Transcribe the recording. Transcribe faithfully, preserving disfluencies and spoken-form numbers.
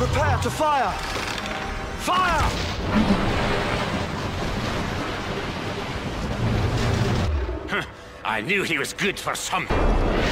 Prepare to fire! Fire! I knew he was good for something.